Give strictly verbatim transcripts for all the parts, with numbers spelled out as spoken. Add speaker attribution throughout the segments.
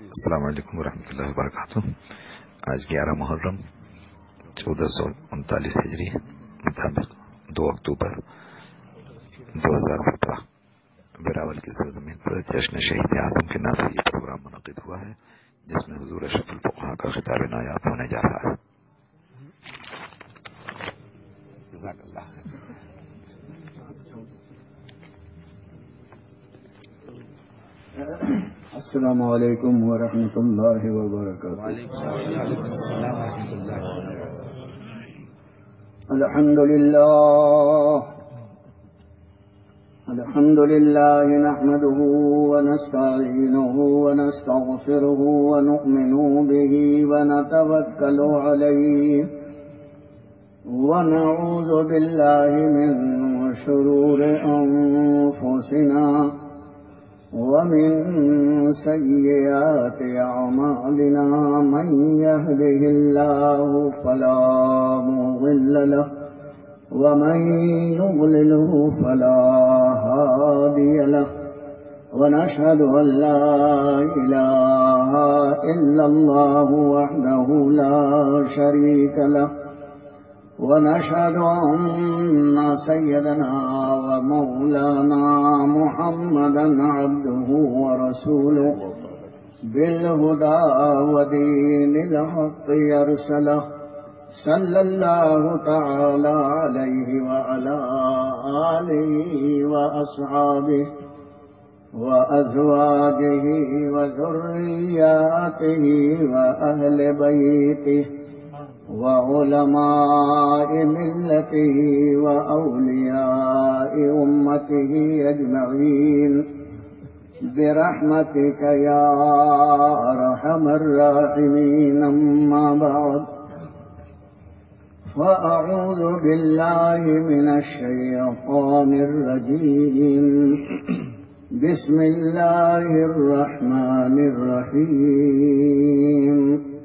Speaker 1: السلام علیکم ورحمۃ اللہ وبرکاتہ۔ آج گیارہ محرم چودہ سو انتالیس ہجری مطابق دو اکتوبر دو ہزار سترہ ویراول کی سرزمین پر جشن شہید اعظم کے نام سے یہ پروگرام منعقد ہوا ہے، جس میں حضور اشرف الفقہاء کا خطاب نایاب ہونے جا رہا ہے۔ جزاک اللہ خیر۔
Speaker 2: السلام علیکم ورحمۃ اللہ وبرکاتہ۔ الحمد للہ الحمد للہ نحمده ونستعینه ونستغفره ونؤمن به ونتوکل علیہ ونعوذ باللہ من شرور انفسنا ومن سيئات أعمالنا، من يهده الله فلا مضل له ومن يضلله فلا هادي له، ونشهد أن لا إله إلا الله وحده لا شريك له، ونشهد أن سيدنا ومولانا محمدا عبده ورسوله بالهدى ودين الحق يرسله، صلى الله تعالى عليه وعلى آله وأصحابه وأزواجه وذرياته وأهل بيته وعلماء ملته وأولياء أمته أجمعين برحمتك يا أرحم الراحمين، أما بعد، فأعوذ بالله من الشيطان الرجيم، بسم الله الرحمن الرحيم،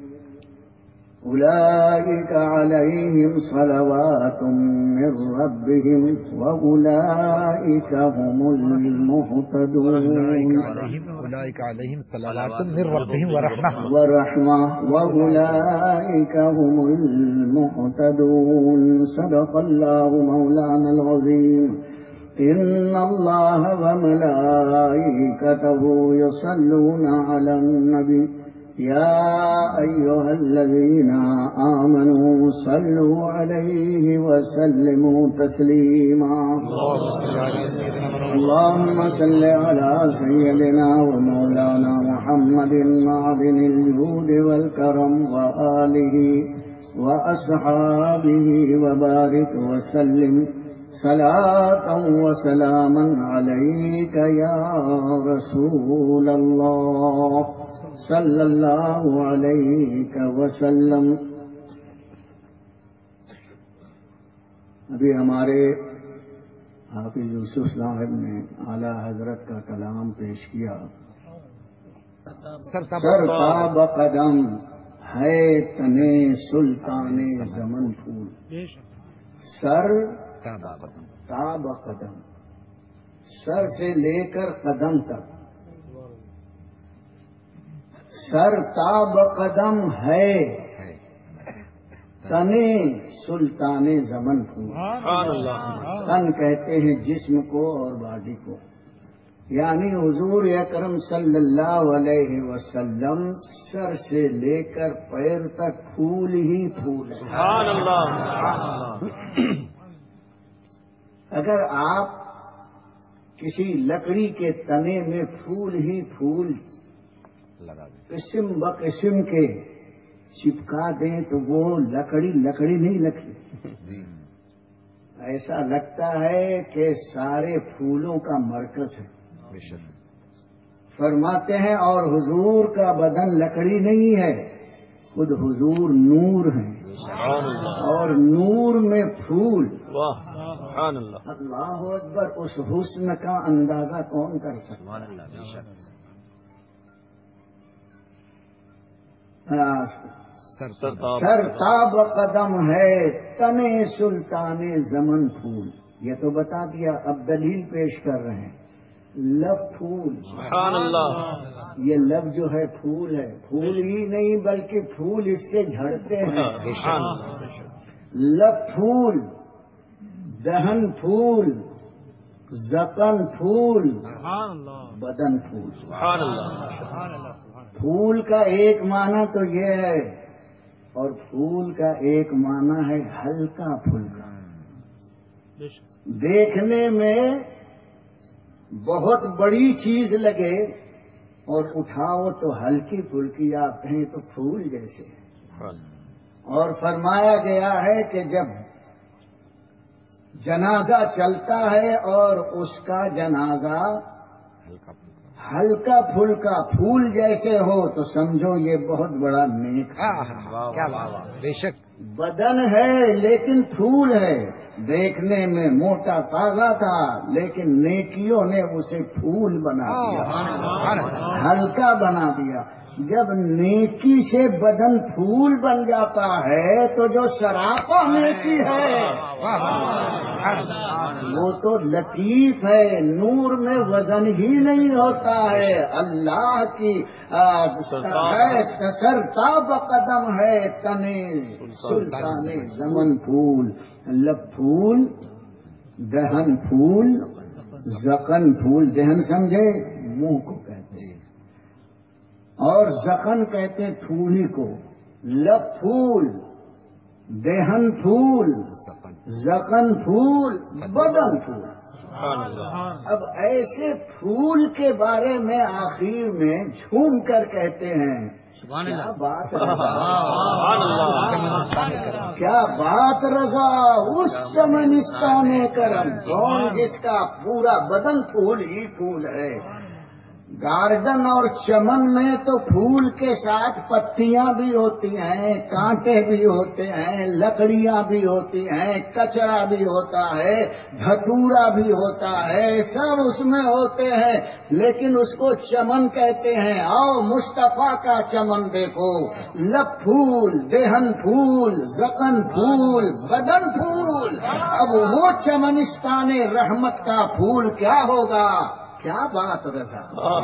Speaker 2: أولئك عليهم صلوات من ربهم وأولئك هم المهتدون،
Speaker 1: أولئك عليهم صلوات من ربهم ورحمة
Speaker 2: ورحمة وأولئك هم المهتدون، صدق الله مولانا العظيم، إن الله وملائكته يصلون على النبي، يا أيها الذين آمنوا صلوا عليه وسلموا تسليما، اللهم صل على سيدنا ومولانا محمد معدن الجود والكرم وآله وأصحابه وبارك وسلم صلاة وسلاما عليك يا رسول الله صلی اللہ علیہ وسلم۔ ابھی ہمارے حافظ یوسف صاحب نے اعلیٰ حضرت کا کلام پیش کیا، سر تاب قدم ہے تنے سلطان زمن پھول، سر تاب قدم، سر سے لے کر قدم تک، سر تاب قدم ہے تنے سلطان زمن پھول، تن کہتے ہیں جسم کو اور باڈی کو، یعنی حضور اکرم صلی اللہ علیہ وسلم سر سے لے کر پیر تک پھول ہی پھول ہے۔ اگر آپ کسی لکڑی کے تنے میں پھول ہی پھول قسم بقسم کے چپکا دیں تو وہ لکڑی لکڑی نہیں لگتی، ایسا لگتا ہے کہ سارے پھولوں کا مرکز ہے۔ فرماتے ہیں اور حضور کا بدن لکڑی نہیں ہے، خود حضور نور ہے، اور نور میں پھول۔ اللہ اکبر، اس حسن کا اندازہ کون کر سکتا ہے؟ سر تاب قدم ہے تنے سلطان زمن پھول، یہ تو بتا دیا، اب دلیل پیش کر رہے ہیں۔ لب پھول.
Speaker 3: سبحان اللہ.
Speaker 2: یہ لب جو ہے پھول ہے، پھول ہی نہیں بلکہ پھول اس سے جھڑتے ہیں. لب پھول، دہن پھول، زبان پھول، بدن پھول.
Speaker 3: سبحان اللہ.
Speaker 2: پھول کا ایک معنی تو یہ ہے، اور پھول کا ایک معنی ہے ہلکا پھلکا. دیکھنے میں بہت بڑی چیز لگے اور اٹھاؤ تو ہلکی پھلکی، آپ کہیں تو پھول جیسے. اور فرمایا گیا ہے کہ جب جنازہ چلتا ہے اور اس کا جنازہ ہلکا پھلکا پھول جیسے ہو تو سمجھو یہ بہت بڑا نیک.
Speaker 1: کیا بات، بے شک.
Speaker 2: بدن ہے لیکن پھول ہے، دیکھنے میں موٹا تازہ تھا لیکن نیکیوں نے اسے پھول بنا دیا، ہلکا بنا دیا. جب نیکی سے بدن پھول بن جاتا ہے تو جو سراپا نیکی ہے وہ تو لطیف ہے، نور میں وزن ہی نہیں ہوتا ہے. اللہ کی سرتاب قدم ہے تنے سلطان زمن پھول. لب پھول، دہن پھول، زخن پھول. دہن سمجھے منہ کو کہتے ہیں اور زخن کہتے ہیں پھولی کو. لب پھول، دہن پھول، زخن پھول، بدن پھول. اب ایسے پھول کے بارے میں آخر میں جھوم کر کہتے ہیں کیا بات کیا بات رضا اس چمنستان کرم. کون جس کا پورا بدن پھول ہی پھول ہے. گارڈن اور چمن میں تو پھول کے ساتھ پتیاں بھی ہوتی ہیں، کانٹے بھی ہوتے ہیں، لکڑیاں بھی ہوتی ہیں، کچرا بھی ہوتا ہے، دھتورا بھی ہوتا ہے، سب اس میں ہوتے ہیں، لیکن اس کو چمن کہتے ہیں. آؤ مصطفیٰ کا چمن دیکھو. لب پھول، دہن پھول، زخن پھول، بدن پھول. اب وہ چمنستان رحمت کا پھول کیا ہوگا؟ کیا بات رضا.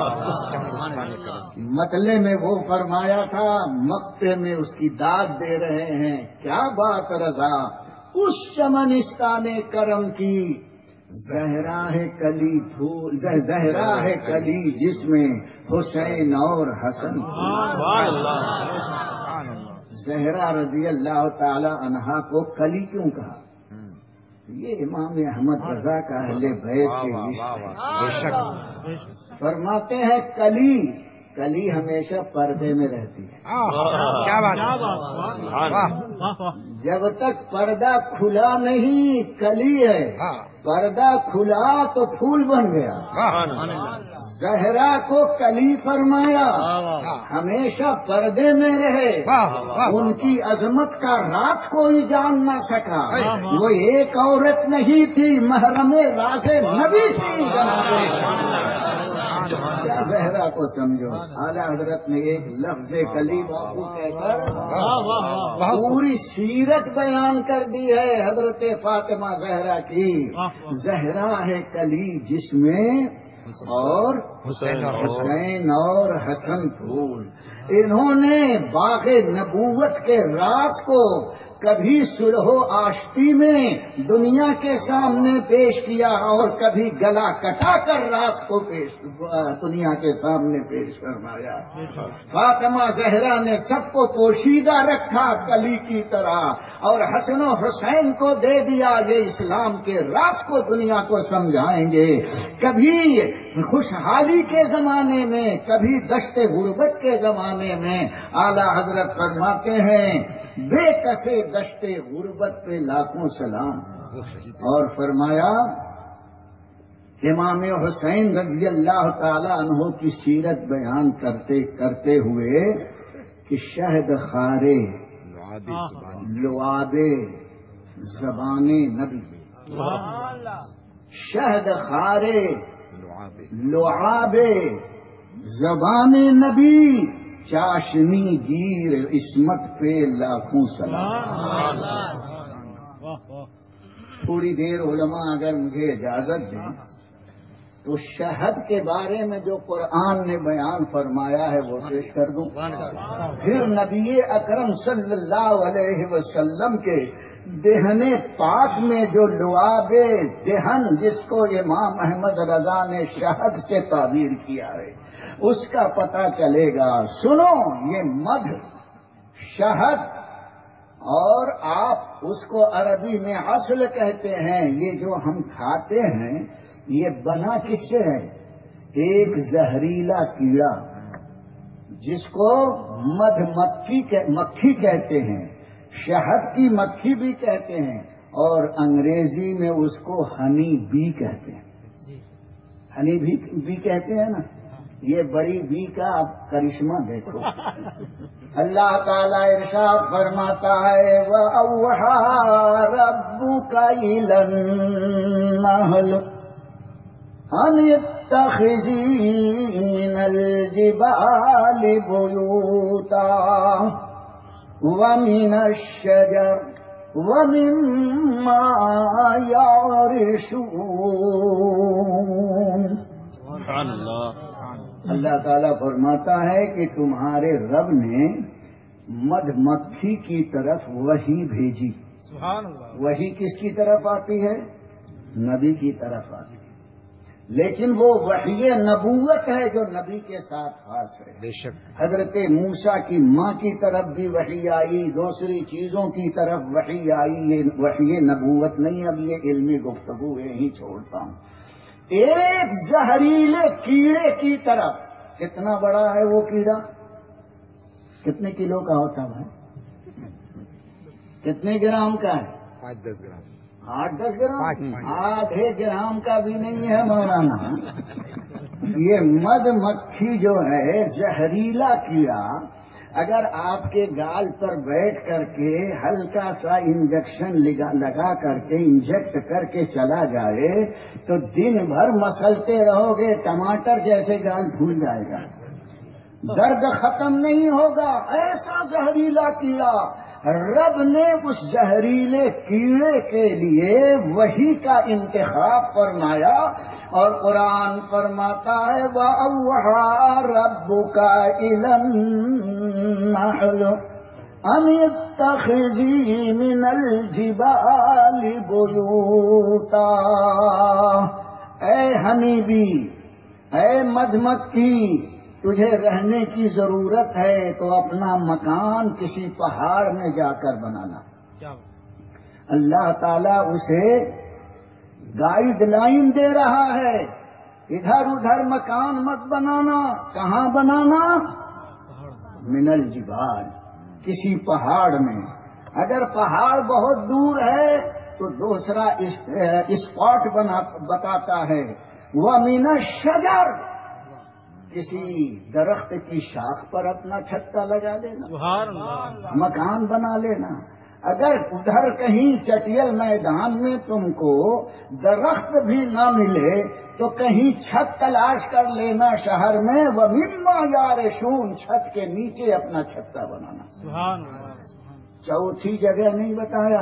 Speaker 2: مطلع میں وہ فرمایا تھا، مقتے میں اس کی داد دے رہے ہیں. کیا بات رضا اس چمنستان کرم کی. زہرا ہے کلی پھول، زہرا ہے کلی جس میں حسین اور حسن. زہرا رضی اللہ تعالی عنہا کو کلی کیوں کہا؟ یہ امام احمد رضا کا اہل بیت سے بے شک. فرماتے ہیں کلی کلی ہمیشہ پردے میں رہتی ہے.
Speaker 1: کیا بات.
Speaker 2: جب تک پردہ کھلا نہیں کلی ہے، پردہ کھلا تو پھول بن گیا. زہرا کو کلی فرمایا، ہمیشہ پردے میں رہے. ان کی عظمت کا راز کوئی جان نہ سکا. وہ ایک عورت نہیں تھی، محرم راز نبی تھی. کیا زہرا کو سمجھو. اعلیٰ حضرت نے ایک لفظ کلی باپو کہہ کر پوری سیرت بیان کر دی ہے حضرت فاطمہ زہرا کی. زہرا ہے کلی جس میں اور حسین اور حسن پھول. انہوں نے باغ نبوت کے راز کو کبھی صلح و آشتی میں دنیا کے سامنے پیش کیا اور کبھی گلا کٹا کر راز کو پیش دنیا کے سامنے پیش فرمایا. فاطمہ زہرا نے سب کو پوشیدہ رکھا کلی کی طرح، اور حسن و حسین کو دے دیا یہ اسلام کے راز کو دنیا کو سمجھائیں گے. کبھی خوشحالی کے زمانے میں، کبھی دشت غربت کے زمانے میں. اعلیٰ حضرت فرماتے ہیں بے کسے دشت غربت پہ لاکھوں سلام. اور فرمایا امام حسین رضی اللہ تعالی عنہ کی سیرت بیان کرتے کرتے ہوئے کہ شہد خارے لعابے زبان نبی. شہد خارے لعابے زبان نبی، چاشنی گیر عصمت پہ لاکھوں سلام. تھوڑی دیر علماء اگر مجھے اجازت دیں تو شہد کے بارے میں جو قرآن نے بیان فرمایا ہے وہ پیش کر دوں. پھر نبی اکرم صلی اللہ علیہ وسلم کے دہن پاک میں جو لعاب دہن جس کو امام احمد رضا نے شہد سے تعبیر کیا ہے اس کا پتہ چلے گا. سنو، یہ مدھ، شہد، اور آپ اس کو عربی میں اصل کہتے ہیں. یہ جو ہم کھاتے ہیں یہ بنا کس سے ہے؟ ایک زہریلا کیڑا جس کو مدھ مکھی مکھی کہتے ہیں، شہد کی مکھی بھی کہتے ہیں، اور انگریزی میں اس کو ہنی بی کہتے ہیں. ہنی بی بھی کہتے ہیں نا. یہ بڑی بی کا اب کرشمہ دیکھو. اللہ تعالیٰ ارشاد فرماتا ہے وَأَوْحَىٰ رَبُّكَ إِلَى النَّحْلِ أَنِ اتَّخِذِي مِنَ الْجِبَالِ بُيُوتًا وَمِنَ الشَّجَرِ وَمِمَّا يَعْرِشُونَ.
Speaker 3: سبحان اللہ.
Speaker 2: اللہ تعالیٰ فرماتا ہے کہ تمہارے رب نے مدھ مکھی کی طرف وحی بھیجی.
Speaker 3: سبحان اللہ.
Speaker 2: وحی کس کی طرف آتی ہے؟ نبی کی طرف آتی ہے، لیکن وہ وحی نبوت ہے جو نبی کے ساتھ خاص ہے.
Speaker 3: بے شک.
Speaker 2: حضرت موسیٰ کی ماں کی طرف بھی وحی آئی، دوسری چیزوں کی طرف وحی آئی. یہ وحی نبوت نہیں. اب یہ علمی گفتگو یہیں چھوڑتا ہوں. ایک زہریلے کیڑے کی طرف. کتنا بڑا ہے وہ کیڑا؟ کتنے کلو کا ہوتا ہے؟ کتنے گرام کا ہے؟
Speaker 3: پانچ دس گرام.
Speaker 2: آٹھ دس گرام؟ آدھے گرام کا بھی نہیں ہے مولانا. یہ مدھ مکھی جو ہے زہریلا کیڑا، اگر آپ کے گال پر بیٹھ کر کے ہلکا سا انجیکشن لگا کر کے انجیکٹ کر کے چلا جائے تو دن بھر مسلتے رہو گے، ٹماٹر جیسے گال پھول جائے گا، درد ختم نہیں ہوگا. ایسا زہریلا کیڑا. رب نے اس زہریلے کیڑے کے لیے وحی کا انتخاب فرمایا، اور قرآن فرماتا ہے وَأَوْحَىٰ رَبُّكَ إِلَى النَّحْلِ أَنِ اتَّخِذِي مِنَ الْجِبَالِ بُيُوتًا. اے ہنی بی، اے مدھ مکھی، تجھے رہنے کی ضرورت ہے تو اپنا مکان کسی پہاڑ میں جا کر بنانا. اللہ تعالیٰ اسے گائیڈ لائن دے رہا ہے. ادھر ادھر مکان مت بنانا. کہاں بنانا؟ من الجبال، کسی پہاڑ میں. اگر پہاڑ بہت دور ہے تو دوسرا اسپاٹ بتاتا ہے. وَمِنَ الشَّجَرِ، کسی درخت کی شاخ پر اپنا چھتا لگا لینا.
Speaker 3: سبحان اللہ.
Speaker 2: مکان بنا لینا. اگر ادھر کہیں چٹیل میدان میں تم کو درخت بھی نہ ملے تو کہیں چھت تلاش کر لینا شہر میں. وَمِمَّا يَعْرِشُونَ، چھت کے نیچے اپنا چھتا بنانا.
Speaker 3: سبحان اللہ.
Speaker 2: چوتھی جگہ نہیں بتایا.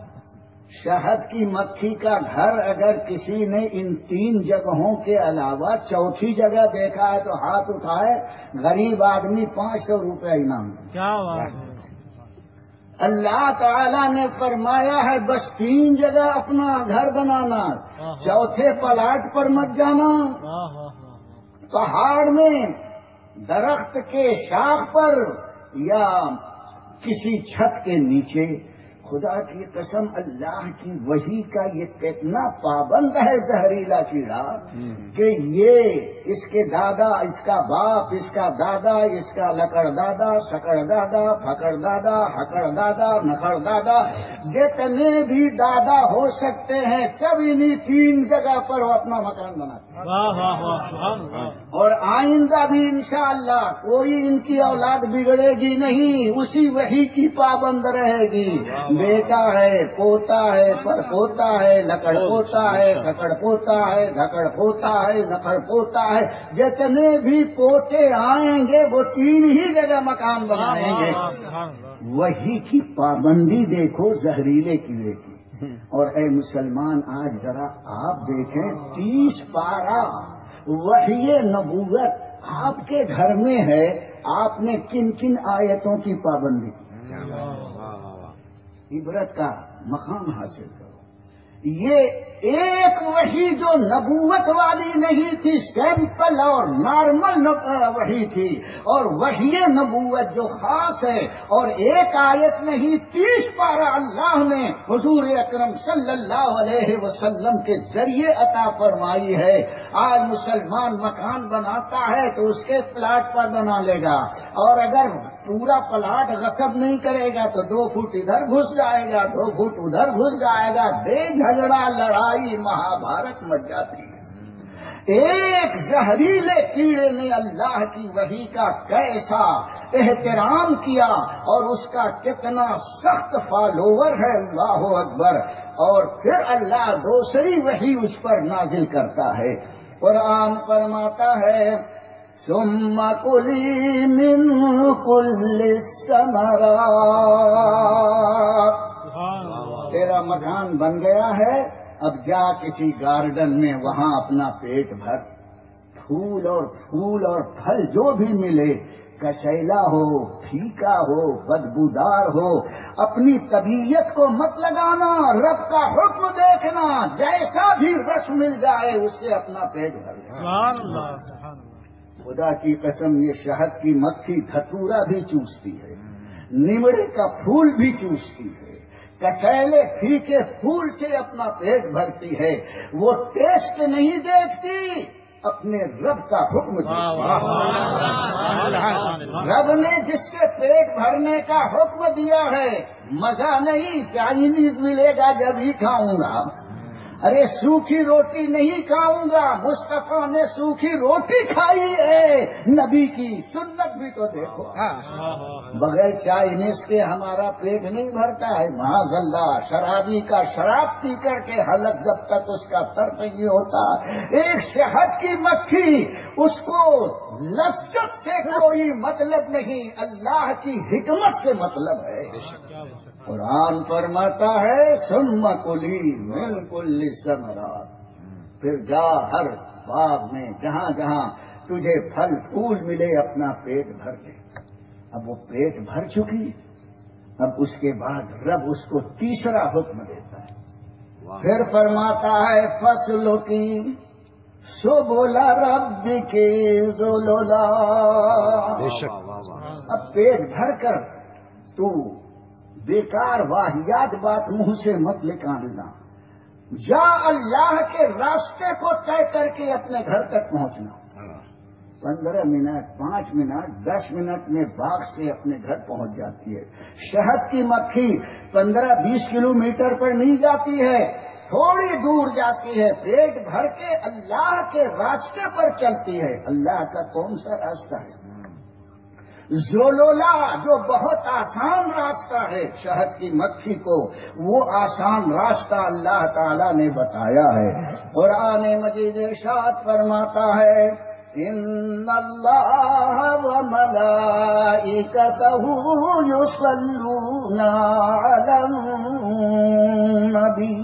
Speaker 2: شہد کی مکھی کا گھر اگر کسی نے ان تین جگہوں کے علاوہ چوتھی جگہ دیکھا ہے تو ہاتھ اٹھائے. غریب آدمی پانچ سو روپے انعام.
Speaker 3: کیا بات ہے.
Speaker 2: اللہ تعالیٰ نے فرمایا ہے بس تین جگہ اپنا گھر بنانا، چوتھے پلاٹ پر مت جانا. پہاڑ میں، درخت کے شاخ پر، یا کسی چھت کے نیچے. خدا کی قسم، اللہ کی وحی کا یہ کتنا پابند ہے زہریلا کیڑا کہ یہ اس کے دادا، اس کا باپ، اس کا دادا، اس کا لکڑ دادا، سکڑ دادا، پھکڑ دادا، ہکڑ دادا، نکڑ دادا، جتنے بھی دادا ہو سکتے ہیں سب انہی تین جگہ پر وہ اپنا مکان بناتے ہیں. اور آئندہ بھی انشاءاللہ کوئی ان کی اولاد بگڑے گی نہیں، اسی وحی کی پابند رہے گی. بیٹا ہے، پوتا ہے، پر پوتا ہے، لکڑ پوتا ہے، سکڑ پوتا ہے، دھکڑ پوتا ہے، نکڑ پوتا ہے. جتنے بھی پوتے آئیں گے وہ تین ہی جگہ مکان بنائیں گے. وہی کی پابندی دیکھو زہریلے کیڑے کی. اور اے مسلمان آج ذرا آپ دیکھیں تیس پارہ وحی نبوت آپ کے گھر میں ہے، آپ نے کن کن آیتوں کی پابندی کی؟ عبرت کا مقام حاصل کرو۔ یہ ایک وحی جو نبوت والی نہیں تھی، سیمپل اور نارمل وحی تھی، اور وحی نبوت جو خاص ہے، اور ایک آیت نہیں تیس پارہ اللہ نے حضور اکرم صلی اللہ علیہ وسلم کے ذریعے عطا فرمائی ہے۔ آج مسلمان مکان بناتا ہے تو اس کے پلاٹ پر بنا لے گا، اور اگر پورا پلاٹ غصب نہیں کرے گا تو دو فٹ ادھر گھس جائے گا، دو فٹ ادھر گھس جائے گا، بے جھگڑا لڑائی مہابھارت مچ جاتی ہے۔ ایک زہریلے کیڑے نے اللہ کی وحی کا کیسا احترام کیا، اور اس کا کتنا سخت فالوور ہے، اللہ اکبر۔ اور پھر اللہ دوسری وحی اس پر نازل کرتا ہے۔ قرآن فرماتا ہے ثم کلی من کل الثمرات، تیرا مکان بن گیا ہے، اب جا کسی گارڈن میں وہاں اپنا پیٹ بھر، پھول اور پھول اور پھل جو بھی ملے، کشیلا ہو، پھیکا ہو، بدبودار ہو، اپنی طبیعت کو مت لگانا، رب کا حکم دیکھنا، جیسا بھی رس مل جائے اس سے اپنا پیٹ بھر۔
Speaker 3: سبحان اللہ، سبحان اللہ۔
Speaker 2: خدا کی قسم یہ شہد کی مکھی دھتورا بھی چوستی ہے، نیمڑے کا پھول بھی چوستی ہے، کسیلے پھیکے پھول سے اپنا پیٹ بھرتی ہے، وہ ٹیسٹ نہیں دیکھتی، اپنے رب کا حکم دیکھتی۔ رب نے جس سے پیٹ بھرنے کا حکم دیا ہے، مزہ نہیں چائنیز ملے گا جب ہی کھاؤں گا، ارے سوکھی روٹی نہیں کھاؤں گا، مصطفیٰ نے سوکھی روٹی کھائی ہے، نبی کی سنت بھی تو دیکھو۔ بغیر چائنیز کے ہمارا پیٹ نہیں بھرتا ہے، معاذ اللہ۔ شرابی کا شراب پی کر کے حلق جب تک اس کا ترک نہیں ہوتا، ایک شہد کی مکھی، اس کو لذت سے کوئی مطلب نہیں، اللہ کی حکمت سے مطلب ہے۔ قرآن فرماتا ہے ثم کلی من کل الثمرات، پھر جا ہر باغ میں جہاں جہاں تجھے پھل پھول ملے اپنا پیٹ بھر لے۔ اب وہ پیٹ بھر چکی، اب اس کے بعد رب اس کو تیسرا حکم دیتا ہے، پھر فرماتا ہے فصل کی سو بولا رب کے ذللا، اب پیٹ بھر کر تو بیکار واہیات بات منہ سے مت نکالنا، جا اللہ کے راستے کو طے کر کے اپنے گھر تک پہنچنا۔ پندرہ منٹ، پانچ منٹ، دس منٹ میں باغ سے اپنے گھر پہنچ جاتی ہے۔ شہد کی مکھی پندرہ بیس کلو میٹر پر نہیں جاتی ہے، تھوڑی دور جاتی ہے، پیٹ بھر کے اللہ کے راستے پر چلتی ہے۔ اللہ کا کون سا راستہ ہے؟ زولولا، جو بہت آسان راستہ ہے شہد کی مکھی کو، وہ آسان راستہ اللہ تعالیٰ نے بتایا ہے۔ قرآن مجید ارشاد فرماتا ہے ان اللہ وملائکتہ یصلون علی النبی،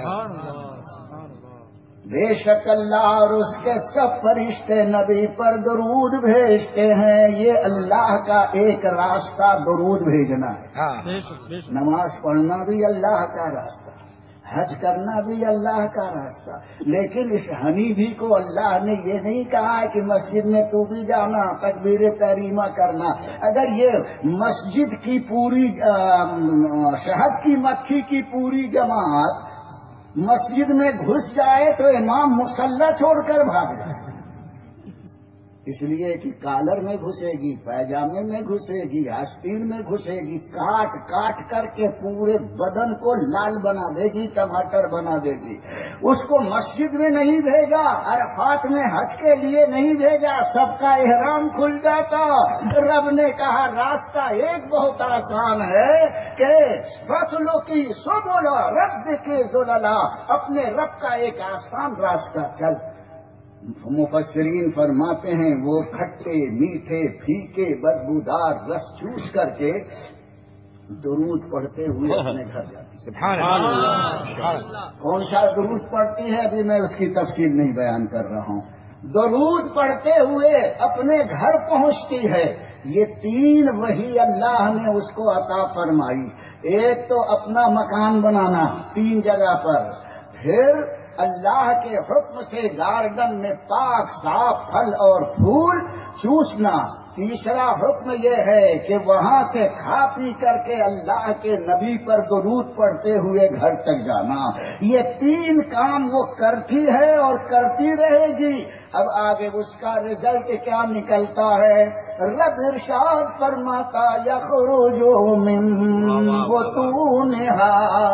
Speaker 2: بے شک اللہ اور اس کے سب فرشتے نبی پر درود بھیجتے ہیں۔ یہ اللہ کا ایک راستہ درود بھیجنا ہے۔ نماز پڑھنا بھی اللہ کا راستہ، حج کرنا بھی اللہ کا راستہ، لیکن اس حنیفی کو اللہ نے یہ نہیں کہا کہ مسجد میں تو بھی جانا، تکبیر تحریمہ کرنا۔ اگر یہ مسجد کی پوری شہد کی مکھی کی پوری جماعت مسجد میں گھس جائے تو امام مصلی چھوڑ کر بھاگ جائے، اس لیے کہ کالر میں گھسے گی، پیجامے میں گھسے گی، آستین میں گھسے گی، کاٹ کاٹ کر کے پورے بدن کو لال بنا دے گی، ٹماٹر بنا دے گی۔ اس کو مسجد میں نہیں بھیجا، عرفات میں حج کے لیے نہیں بھیجا، سب کا احرام کھل جاتا۔ رب نے کہا راستہ ایک بہت آسان ہے کہ فصلوں کی سو بولا رب کے ذللا، اپنے رب کا ایک آسان راستہ چل۔ مفسرین فرماتے ہیں وہ کھٹے میٹھے پھیکے بدبودار رس چوس کر کے درود پڑھتے ہوئے اپنے گھر جاتی.
Speaker 3: سبحان اللہ.
Speaker 2: کون سا درود پڑھتی ہے ابھی میں اس کی تفصیل نہیں بیان کر رہا ہوں. درود پڑھتے ہوئے اپنے گھر پہنچتی ہے. یہ تین وہی اللہ نے اس کو عطا فرمائی. ایک تو اپنا مکان بنانا تین جگہ پر، پھر اللہ کے حکم سے گارڈن میں پاک صاف پھل اور پھول چوسنا، تیسرا حکم یہ ہے کہ وہاں سے کھا پی کر کے اللہ کے نبی پر درود پڑھتے ہوئے گھر تک جانا. یہ تین کام وہ کرتی ہے اور کرتی رہے گی. اب آگے اس کا رزلٹ کیا نکلتا ہے؟ رب ارشاد فرماتا یخرج من بطونہا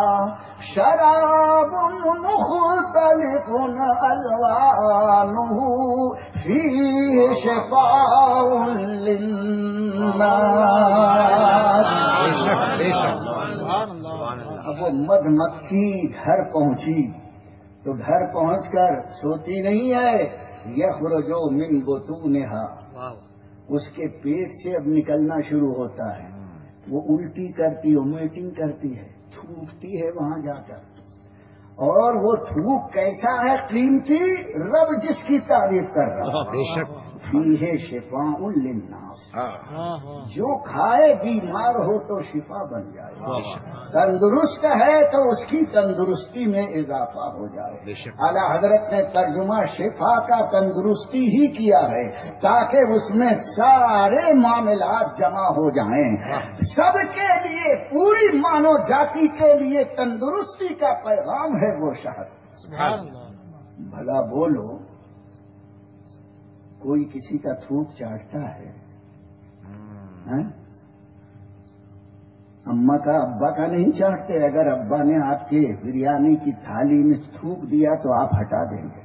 Speaker 2: شراب مختلف الوانہ فیہ شفاء للناس. اب وہ مدھ مکھی گھر پہنچی تو گھر پہنچ کر سوتی نہیں ہے. یخرج من بطونہا، اس کے پیٹ سے اب نکلنا شروع ہوتا ہے. وہ الٹی کرتی ومیٹنگ کرتی ہے، تھوکتی ہے وہاں جا کر. اور وہ تھوک کیسا ہے قیمتی؟ رب جس کی تعریف کر رہا ہے.
Speaker 3: بے شک.
Speaker 2: فیہ شفاء للناس، جو کھائے بیمار ہو تو شفا بن جائے، تندرست ہے تو اس کی تندرستی میں اضافہ ہو جائے. اعلیٰ حضرت نے ترجمہ شفا کا تندرستی ہی کیا ہے تاکہ اس میں سارے معاملات جمع ہو جائیں. سب کے لیے، پوری مانو جاتی کے لیے تندرستی کا پیغام ہے وہ شہد. بھلا بولو، کوئی کسی کا تھوک چاٹتا ہے؟ اماں کا ابا کا نہیں چاٹتے. اگر ابا نے آپ کے بریانی کی تھالی میں تھوک دیا تو آپ ہٹا دیں گے.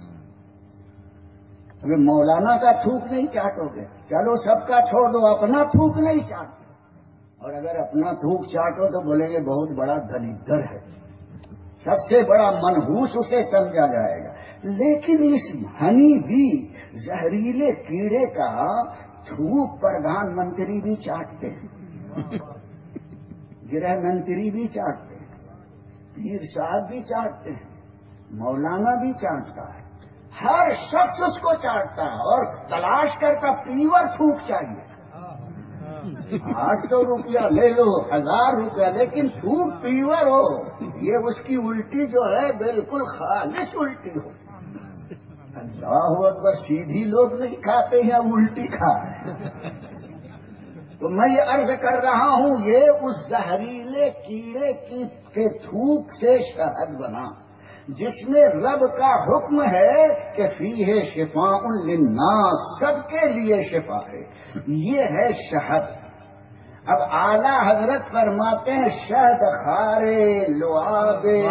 Speaker 2: اگر مولانا کا تھوک نہیں چاٹو گے، چلو سب کا چھوڑ دو، اپنا تھوک نہیں چاٹو. اور اگر اپنا تھوک چاٹو تو بولیں گے بہت بڑا دلیدر ہے، سب سے بڑا منحوس اسے سمجھا جائے گا. لیکن اس ہنی بھی زہریلے کیڑے کا تھوک پردھان منتری بھی چاٹتے ہیں، گرہ منتری بھی چاٹتے ہیں، پیر صاحب بھی چاٹتے ہیں، مولانا بھی چاٹتا ہے. ہر شخص اس کو چاٹتا ہے اور تلاش کرتا پیور تھوک چاہیے. آٹھ سو روپیہ لے لو، ہزار روپیہ، لیکن تھوک پیور ہو. یہ اس کی الٹی جو ہے بالکل خالص الٹی ہو. اللہ اکبر. سیدھی لوگ نہیں کھاتے ہیں، الٹی کھا رہے ہیں. تو میں یہ عرض کر رہا ہوں، یہ اس زہریلے کیڑے کی کے تھوک سے شہد بنا جس میں رب کا حکم ہے کہ فیہ شفاء للناس، سب کے لیے شفا ہے. یہ ہے شہد. اب اعلیٰ حضرت فرماتے ہیں شہد خارے لعابے.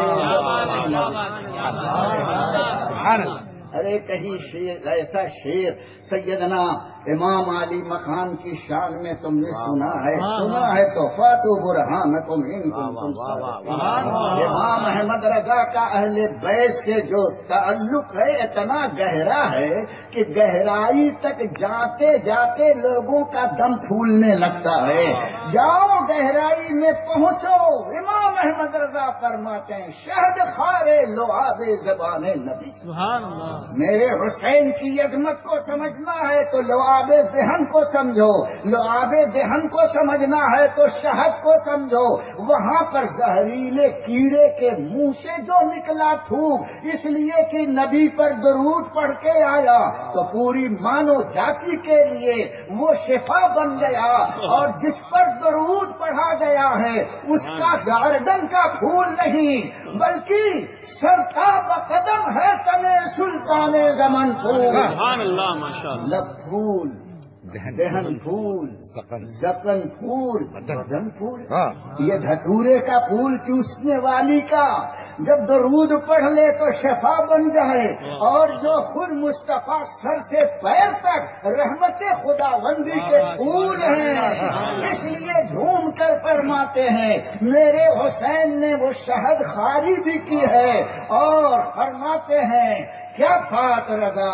Speaker 2: ارے کہیں شیر، ایسا شیر سیدنا امام علی مقام کی شان میں تم نے سنا ہے؟ سنا ہے تو فاتو برہانکم ان کنتم صادقین. امام احمد رضا کا اہل بیت سے جو تعلق ہے اتنا گہرا ہے کہ گہرائی تک جاتے جاتے لوگوں کا دم پھولنے لگتا ہے. جاؤ گہرائی میں پہنچو. امام احمد رضا فرماتے ہیں شہد خارے لعاب زبان نبی.
Speaker 3: سبحان اللہ.
Speaker 2: میرے حسین کی عظمت کو سمجھنا ہے تو لعاب ذہن کو سمجھو، لعاب ذہن کو سمجھنا ہے تو شہد کو سمجھو. وہاں پر زہریلے کیڑے کے منہ سے جو نکلا تھوک، اس لیے کہ نبی پر درود پڑھ کے آیا تو پوری مانو جاتی کے لیے وہ شفا بن گیا. اور جس پر درود پڑھا گیا ہے اس کا گارڈن کا پھول نہیں بلکہ سرتاب قدم ہے تنے سلطان زمن پھول.
Speaker 3: سبحان اللہ. ماشاءاللہ.
Speaker 2: لب پھول، دہن پھول، زکن پھول، بدن پھول. یہ دھتورے کا پھول چوسنے والی کا جب درود پڑھ لے تو شفا بن جائے. اور جو خود مصطفیٰ سر سے پیر تک رحمت خدا بندی کے پھول ہیں، اس لیے جھوم کر فرماتے ہیں میرے حسین نے وہ شہد خاری بھی کی ہے. اور فرماتے ہیں کیا بات رضا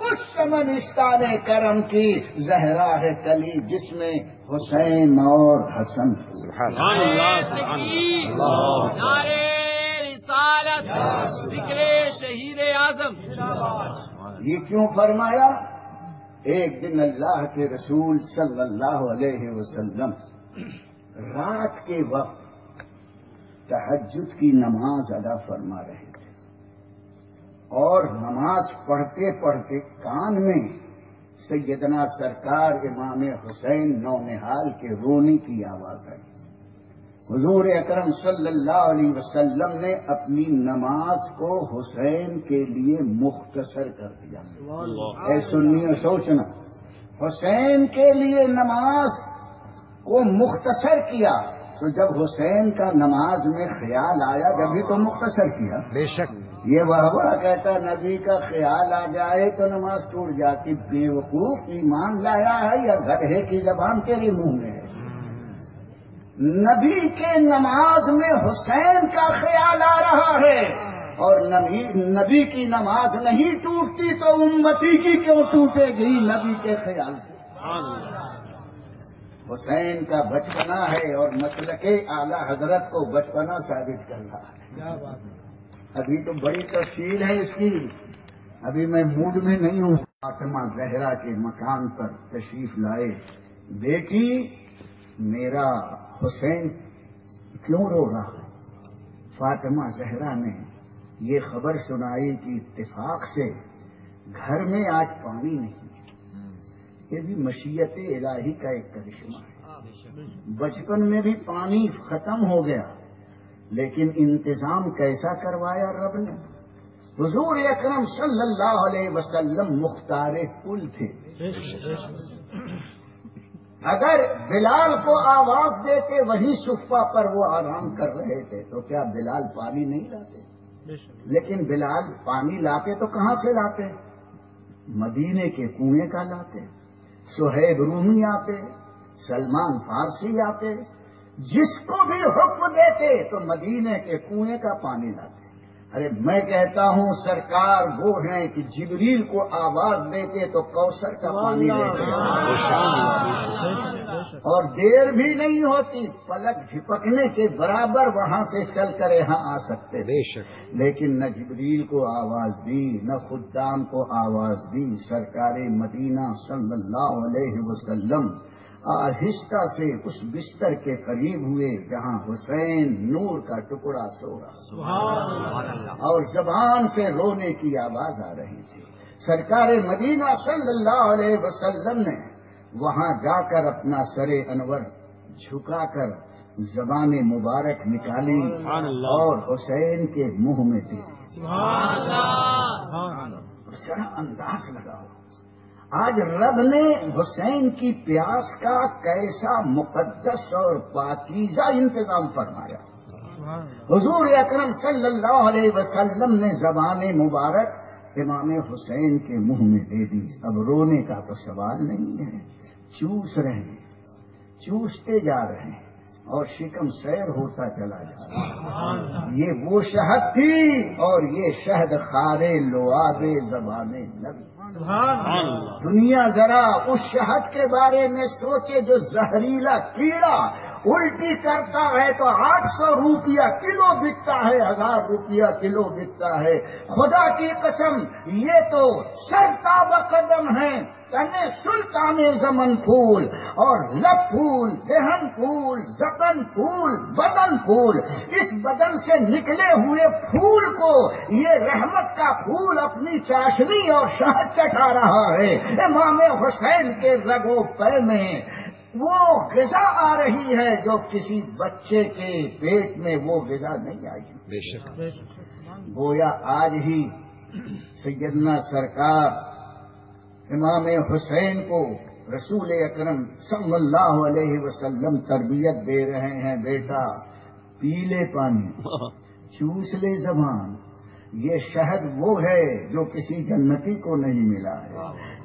Speaker 2: اس چمنستان کرم کی زہرا ہے کلی جس میں حسین اور حسن.
Speaker 1: سبحان
Speaker 3: سبحان اللہ سبحان اللہ. نعرے رسالت، ذکر شہید اعظم.
Speaker 2: یہ کیوں فرمایا؟ ایک دن اللہ کے رسول صلی اللہ علیہ وسلم رات کے وقت تہجد کی نماز ادا فرما رہے تھے اور نماز پڑھتے پڑھتے کان میں سیدنا سرکار امام حسین نونہال کے رونے کی آواز آئی. حضور اکرم صلی اللہ علیہ وسلم نے اپنی نماز کو حسین کے لیے مختصر کر دیا. اے سنیو سوچنا، حسین کے لیے نماز کو مختصر کیا تو جب حسین کا نماز میں خیال آیا جبھی تو مختصر کیا.
Speaker 1: بے شک.
Speaker 2: یہ وہ کہتا نبی کا خیال آ جائے تو نماز ٹوٹ جاتی. بیوقوف، ایمان لایا ہے یا گدھے کی زبان تیری منہ میں ہے؟ نبی کے نماز میں حسین کا خیال آ رہا ہے اور نبی نبی کی نماز نہیں ٹوٹتی تو امتی کی کیوں ٹوٹے گی نبی کے خیال سے؟ حسین کا بچپنا ہے اور مسلک اعلی حضرت کو بچپنا ثابت کر رہا ہے. ابھی تو بڑی تفصیل ہے اس کی، ابھی میں موڈ میں نہیں ہوں. فاطمہ زہرا کے مکان پر تشریف لائے. بیٹی، میرا حسین کیوں رو رہا ہے؟ فاطمہ زہرا نے یہ خبر سنائی کہ اتفاق سے گھر میں آج پانی نہیں. یہ بھی مشیت الہی کا ایک کرشمہ ہے. بچپن میں بھی پانی ختم ہو گیا لیکن انتظام کیسا کروایا رب نے. حضور اکرم صلی اللہ علیہ وسلم مختار کل تھے. اگر بلال کو آواز دیتے وہیں صفہ پر وہ آرام کر رہے تھے تو کیا بلال پانی نہیں لاتے؟ لیکن بلال پانی لاتے تو کہاں سے لاتے؟ مدینے کے کنویں کا لاتے. سہیب رومی آتے، سلمان فارسی آتے، جس کو بھی حکم دیتے تو مدینے کے کنویں کا پانی لاتے. ارے میں کہتا ہوں سرکار وہ ہیں کہ جبریل کو آواز دیتے تو کوثر کا پانی لیتے اور دیر بھی نہیں ہوتی، پلک جھپکنے کے برابر وہاں سے چل کر یہاں آ سکتے. لیکن نہ جبریل کو آواز دی نہ خدام کو آواز دی. سرکار مدینہ صلی اللہ علیہ وسلم آہستہ سے اس بستر کے قریب ہوئے جہاں حسین نور کا ٹکڑا سو رہا اور زبان سے رونے کی آواز آ رہی تھی. سرکار مدینہ صلی اللہ علیہ وسلم نے وہاں جا کر اپنا سر انور جھکا کر زبان مبارک نکالی اور حسین کے منہ میں دی. ذرا انداز لگاؤ آج رب نے حسین کی پیاس کا کیسا مقدس اور پاکیزہ انتظام فرمایا. حضور اکرم صلی اللہ علیہ وسلم نے زبان مبارک امام حسین کے منہ میں دے دی. اب رونے کا تو سوال نہیں ہے. چوس رہے ہیں، چوستے جا رہے ہیں اور شکم سیر ہوتا چلا جا رہا ہے. یہ وہ شہد تھی اور یہ شہد خارے لواب زبان نبی. دنیا ذرا اس شہد کے بارے میں سوچے جو زہریلا کیڑا الٹی کرتا ہے تو آٹھ سو روپیہ کلو بکتا ہے، ہزار روپیہ کلو بکتا ہے. خدا کی قسم یہ تو سرتاب قدم ہے. تنے سلطان زمن پھول اور لب پھول، دہن پھول، زبن پھول، بدن پھول. اس بدن سے نکلے ہوئے پھول کو یہ رحمت کا پھول اپنی چاشنی اور شہد چٹا رہا ہے. امام حسین کے رگوں پے میں وہ غذا آ رہی ہے جو کسی بچے کے پیٹ میں وہ غذا نہیں آئی.
Speaker 1: بے شک.
Speaker 2: گویا آج ہی سیدنا سرکار امام حسین کو رسول اکرم صلی اللہ علیہ وسلم تربیت دے رہے ہیں. بیٹا پی لے پانی، چوس لے زبان. یہ شہد وہ ہے جو کسی جنتی کو نہیں ملا ہے.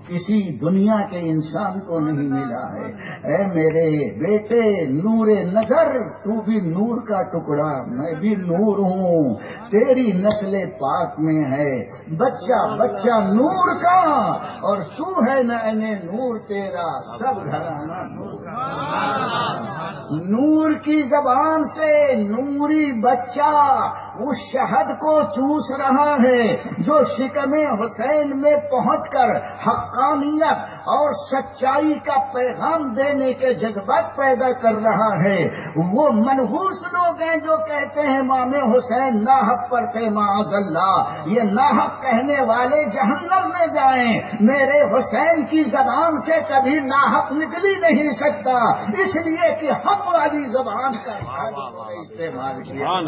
Speaker 2: کسی دنیا کے انسان کو نہیں ملا ہے۔ اے میرے بیٹے نور نظر، تو بھی نور کا ٹکڑا، میں بھی نور ہوں، تیری نسل پاک میں ہے بچہ بچہ نور کا، اور تو ہے نعین نور تیرا سب گھرانہ نور کا۔ نور کی زبان سے نوری بچہ اس شہد کو چوس رہا ہے جو شکم حسین میں پہنچ کر حقانیت اور سچائی کا پیغام دینے کے جذبات پیدا کر رہا ہے۔ وہ منحوس لوگ ہیں جو کہتے ہیں امام حسین ناحق پر تھے، معاذ اللہ، یہ ناحق کہنے والے جہنم میں جائیں۔ میرے حسین کی زبان سے کبھی ناحق نکل ہی نہیں سکتا، اس لیے کہ حق والی زبان کا استعمال کیا۔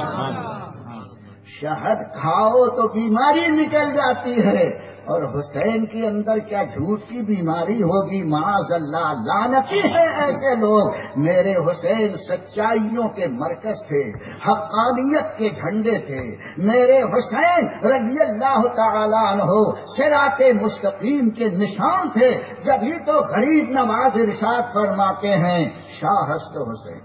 Speaker 2: شہد کھاؤ تو بیماری نکل جاتی ہے، اور حسین کے اندر کیا جھوٹ کی بیماری ہوگی، معاذ اللہ، لعنتی ہیں ایسے لوگ۔ میرے حسین سچائیوں کے مرکز تھے، حقانیت کے جھنڈے تھے، میرے حسین رضی اللہ تعالی عنہ صراط مستقیم کے نشان تھے۔ جبھی تو غریب نواز ارشاد فرماتے ہیں شاہ ہست حسین،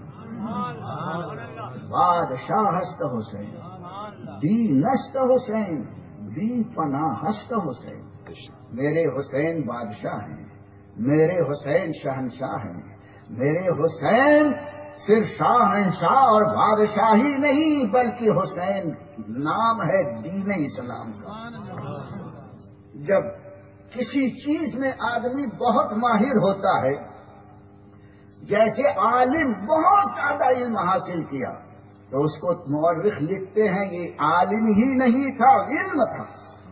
Speaker 2: بادشاہ ہست حسین، دی نشت حسین، دی پناہ ہست حسین۔ میرے حسین بادشاہ ہیں، میرے حسین شہنشاہ ہیں، میرے حسین صرف شاہنشاہ اور بادشاہی نہیں بلکہ حسین نام ہے دین اسلام کا۔ جب کسی چیز میں آدمی بہت ماہر ہوتا ہے، جیسے عالم بہت زیادہ علم حاصل کیا تو اس کو مورخ لکھتے ہیں یہ عالم ہی نہیں تھا، علم تھا۔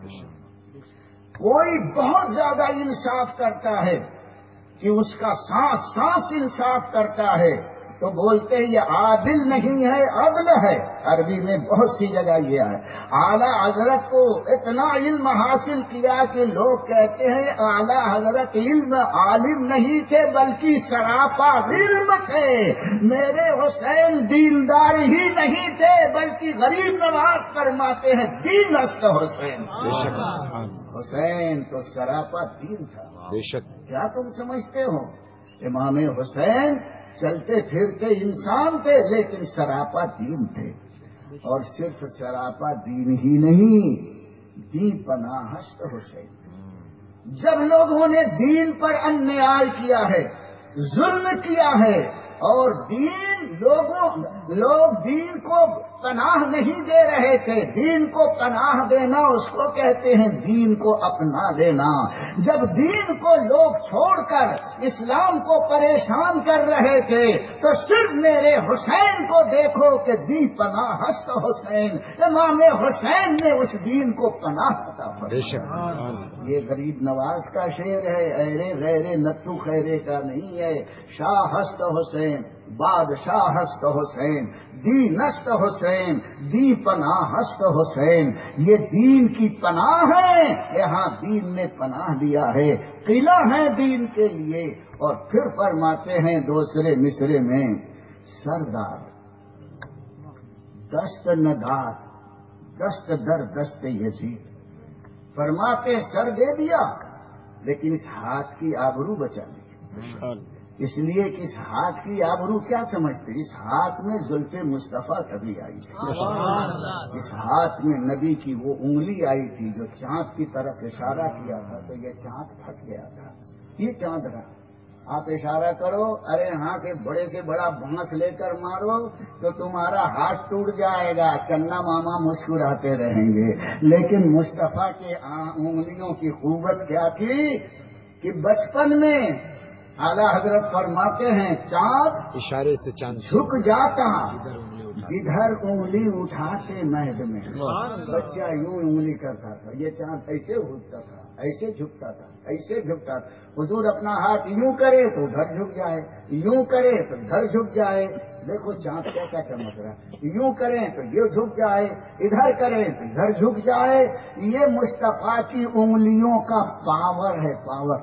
Speaker 2: کوئی بہت زیادہ انصاف کرتا ہے کہ اس کا سانس سانس انصاف کرتا ہے تو بولتے ہیں یہ عادل نہیں ہے، عدل ہے۔ عربی میں بہت سی جگہ یہ ہے۔ اعلیٰ حضرت کو اتنا علم حاصل کیا کہ لوگ کہتے ہیں اعلیٰ حضرت علم عالم نہیں تھے بلکہ سراپا علم تھے۔ میرے حسین دیندار ہی نہیں تھے بلکہ غریب نواز فرماتے ہیں دین است حسین۔ حسین تو سراپا دین تھا۔
Speaker 1: بے شک۔
Speaker 2: کیا تم سمجھتے ہو؟ امام حسین چلتے پھرتے انسان تھے لیکن سراپا دین تھے، اور صرف سراپا دین ہی نہیں، دین پناہ ہست حسین۔ جب لوگوں نے دین پر انیال کیا ہے، ظلم کیا ہے، اور دین لوگوں لوگ دین کو پناہ نہیں دے رہے تھے، دین کو پناہ دینا اس کو کہتے ہیں دین کو اپنا لینا۔ جب دین کو لوگ چھوڑ کر اسلام کو پریشان کر رہے تھے تو صرف میرے حسین کو دیکھو کہ دی پناہ ہست حسین، امام حسین نے اس دین کو پناہ عطا فرمایا۔ یہ غریب نواز کا شعر ہے، ایرے غیر نتو خیرے کا نہیں ہے۔ شاہ ہست حسین، بادشاہ ہست حسین، دی نشت حسین، دی پناہ ہست حسین۔ یہ دین کی پناہ ہے، یہاں دین نے پناہ دیا ہے، قلعہ ہے دین کے لیے۔ اور پھر فرماتے ہیں دوسرے مصرے میں سردار دست ندار دست در دست یزید، فرماتے سر دے دیا لیکن اس ہاتھ کی آبرو بچا لی، اس لیے کہ اس ہاتھ کی آبرو کیا سمجھتے، اس ہاتھ میں زلف مصطفیٰ کبھی آئی ہے، اس ہاتھ میں نبی کی وہ انگلی آئی تھی جو چاند کی طرف اشارہ کیا تھا تو یہ چاند پھٹ گیا تھا، یہ چاند رہا۔ آپ اشارہ کرو، ارے یہاں سے بڑے سے بڑا بانس لے کر مارو تو تمہارا ہاتھ ٹوٹ جائے گا، چنا ماما مسکراتے رہیں گے۔ لیکن مصطفیٰ کے انگلیوں کی قوت کیا تھی کہ بچپن میں اعلیٰ حضرت فرماتے ہیں چاند
Speaker 1: اشارے سے چاند
Speaker 2: جھک جاتا جدھر انگلی اٹھاتے مہد میں، بچہ یوں انگلی کرتا تھا، یہ چاند ایسے اٹھتا تھا، ایسے جھکتا تھا، ایسے جھکتا تھا۔ حضور اپنا ہاتھ یوں کرے تو گھر جھک جائے، یوں کرے تو گھر جھک جائے۔ دیکھو چاند کیسا چمک رہا ہے، یوں کریں تو یہ جھک جائے، ادھر کریں تو ادھر جھک جائے۔ یہ مصطفیٰ کی انگلیوں کا پاور ہے، پاور۔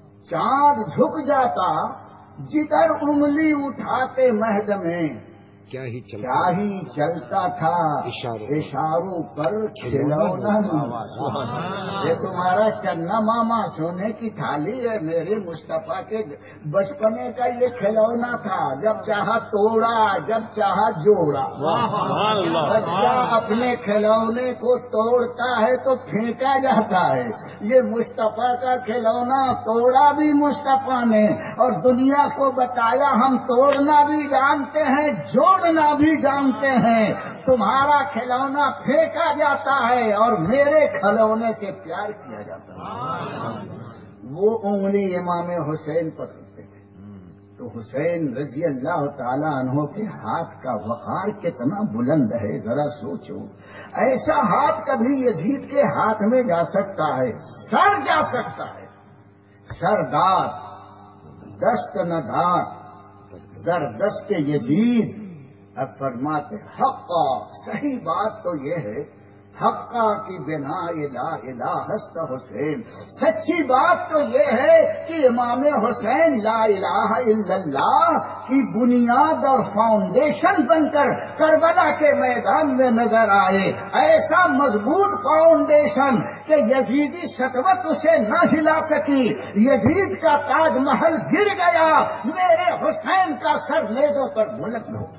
Speaker 2: چاند جھک جاتا جدھر انگلی اٹھاتے مہد میں،
Speaker 4: کیا ہی چلتا
Speaker 2: کیا ہی چلتا تھا اشاروں پر کھلونا یہ تمہارا چنا ماما سونے کی تھالی ہے، میرے مصطفیٰ کے بچپنے کا یہ کھلونا تھا، جب چاہا توڑا جب چاہا جوڑا۔ بچہ اپنے کھلونے کو توڑتا ہے تو پھینکا جاتا ہے، یہ مصطفیٰ کا کھلونا توڑا بھی مصطفیٰ نے اور دنیا کو بتایا ہم توڑنا بھی جانتے ہیں جوڑنا بھی جانتے ہیں، تمہارا کھلونا پھینکا جاتا ہے اور میرے کھلونے سے پیار کیا جاتا ہے۔ وہ انگلی امام حسین پر رکھتے تھے تو حسین رضی اللہ تعالی عنہ کے ہاتھ کا وقار کتنا بلند ہے، ذرا سوچو، ایسا ہاتھ کبھی یزید کے ہاتھ میں جا سکتا ہے؟ سر جا سکتا ہے، سردار دست ندار در دست یزید۔ اب فرماتے حقا، صحیح بات تو یہ ہے حقا کی بنا لا الہ ہست حسین، سچی بات تو یہ ہے کہ امام حسین لا الہ الا اللہ کی بنیاد اور فاؤنڈیشن بن کر کربلا کے میدان میں نظر آئے، ایسا مضبوط فاؤنڈیشن کہ یزیدی سطوت اسے نہ ہلا سکی، یزید کا تاج محل گر گیا، میرے حسین کا سر نیزوں پر بلند ہو۔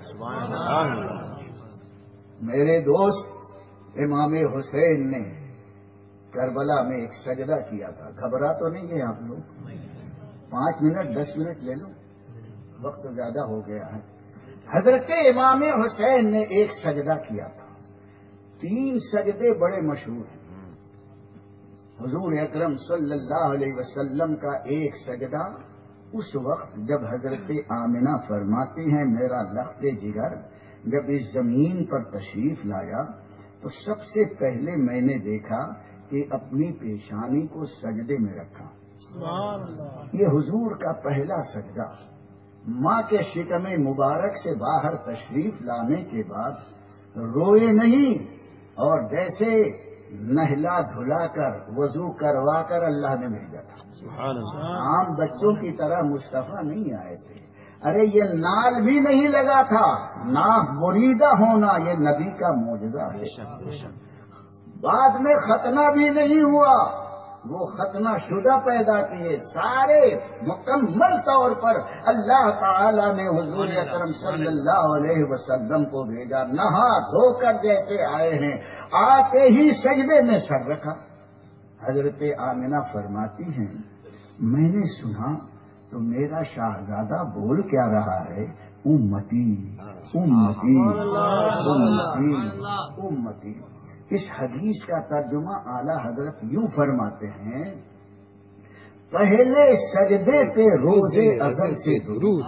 Speaker 2: میرے دوست، امام حسین نے کربلا میں ایک سجدہ کیا تھا، گھبرا تو نہیں ہے آپ لوگ؟ پانچ منٹ دس منٹ لے لو، وقت زیادہ ہو گیا ہے۔ حضرت امام حسین نے ایک سجدہ کیا تھا، تین سجدے بڑے مشہور ہیں۔ حضور اکرم صلی اللہ علیہ وسلم کا ایک سجدہ اس وقت جب حضرت آمنہ فرماتی ہیں میرا لخت جگر جب اس زمین پر تشریف لایا تو سب سے پہلے میں نے دیکھا کہ اپنی پیشانی کو سجدے میں رکھا۔ یہ حضور کا پہلا سجدہ، ماں کے شکم مبارک سے باہر تشریف لانے کے بعد روئے نہیں اور جیسے نہلا دھلا کر وضو کروا کر اللہ نے بھیجا تھا۔ عام بچوں کی طرح مصطفیٰ نہیں آئے تھے، ارے یہ نال بھی نہیں لگا تھا، ناک بریدہ ہونا یہ نبی کا معجزہ ہے۔ بعد میں ختنہ بھی نہیں ہوا، وہ ختنہ شدہ پیدا کیے، سارے مکمل طور پر اللہ تعالی نے حضور اکرم صلی اللہ علیہ وسلم کو بھیجا، نہا دھو کر جیسے آئے ہیں، آتے ہی سجدے میں سر رکھا۔ حضرت آمنہ فرماتی ہیں میں نے سنا تو میرا شہزادہ بول کیا رہا ہے، امتی امتی امتی امتی۔ اس حدیث کا ترجمہ اعلی حضرت یوں فرماتے ہیں، پہلے سجدے پہ روزے ازل سے درود،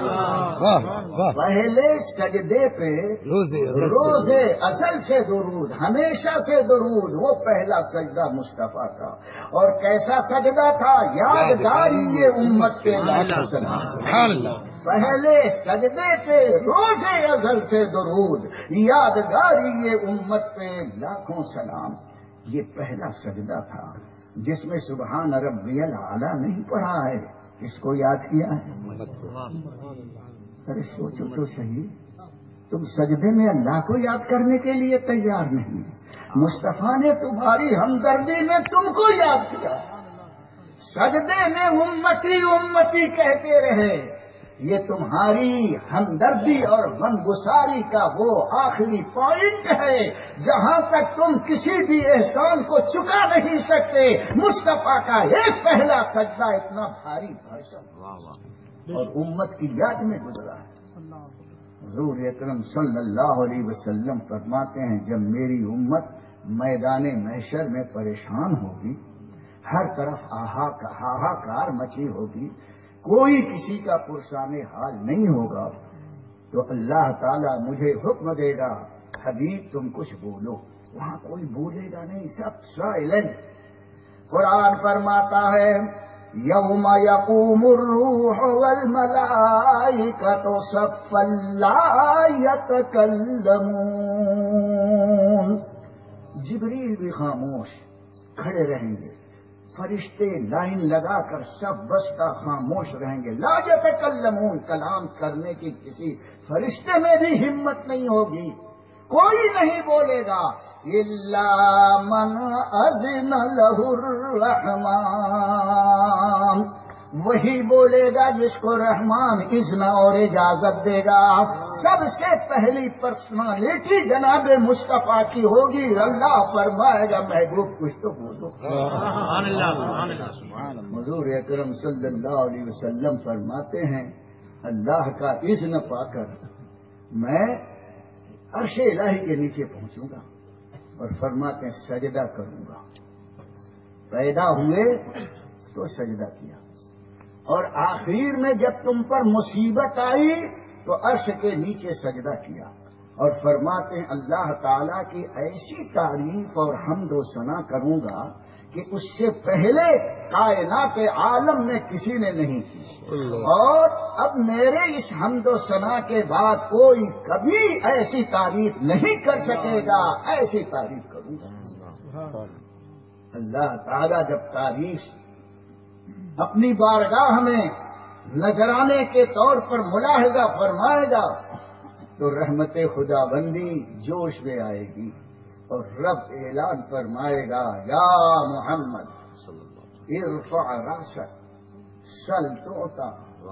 Speaker 2: پہلے سجدے پہ روزے ازل سے درود، ہمیشہ سے درود، وہ پہلا سجدہ مصطفیٰ کا۔ اور کیسا سجدہ تھا؟ یادگاری یہ امت کے لاکھوں سلام، پہلے سجدے پہ روزے ازل سے درود، یادگاری یہ امت پہ لاکھوں سلام۔ یہ پہلا سجدہ تھا جس میں سبحان ربی الاعلیٰ نہیں پڑھا ہے، اس کو یاد کیا ہے؟ ارے سوچو تو صحیح، تم سجدے میں اللہ کو یاد کرنے کے لیے تیار نہیں، مصطفیٰ نے تمہاری ہمدردی میں تم کو یاد کیا، سجدے میں امتی امتی کہتے رہے، یہ تمہاری ہمدردی اور غمگساری کا وہ آخری پوائنٹ ہے جہاں تک تم کسی بھی احسان کو چکا نہیں سکتے۔ مصطفیٰ کا ایک پہلا سجدہ اتنا بھاری بھرکم اور امت کی یاد میں گزرا ہے۔ حضور اکرم صلی اللہ علیہ وسلم فرماتے ہیں جب میری امت میدان محشر میں پریشان ہوگی، ہر طرف ہاہاکار مچی ہوگی، کوئی کسی کا پرسان حال نہیں ہوگا، تو اللہ تعالیٰ مجھے حکم دے گا حبیب تم کچھ بولو، وہاں کوئی بولے گا نہیں، سب سائلنٹ۔ قرآن فرماتا ہے یوم یقوم الروح والملائکۃ صفا لا یتکلمون، جبریل بھی خاموش کھڑے رہیں گے، فرشتے لائن لگا کر سب بستہ خاموش رہیں گے. لا یتکلمون، کلام کرنے کی کسی فرشتے میں بھی ہمت نہیں ہوگی، کوئی نہیں بولے گا. الا من اذن له الرحمن، وہی بولے گا جس کو رحمان اذن اور اجازت دے گا. سب سے پہلی پرسنالٹی جناب مصطفیٰ کی ہوگی. اللہ فرمائے گا محبوب کچھ تو بولو. حضور اکرم صلی اللہ علیہ وسلم فرماتے ہیں اللہ کا اذن پا کر میں عرش الہی کے نیچے پہنچوں گا اور فرماتے ہیں سجدہ کروں گا. پیدا ہوئے تو سجدہ کیا، اور آخر میں جب تم پر مصیبت آئی تو عرش کے نیچے سجدہ کیا، اور فرماتے ہیں اللہ تعالیٰ کی ایسی تعریف اور حمد و ثنا کروں گا کہ اس سے پہلے کائنات عالم میں کسی نے نہیں کی، اور اب میرے اس حمد و ثنا کے بعد کوئی کبھی ایسی تعریف نہیں کر سکے گا. ایسی تعریف کروں گا. اللہ تعالیٰ جب تعریف اپنی بارگاہ میں نذرانے کے طور پر ملاحظہ فرمائے گا تو رحمت خدا بندی جوش میں آئے گی، اور رب اعلان فرمائے گا یا محمد ارفع راسک سل تعطا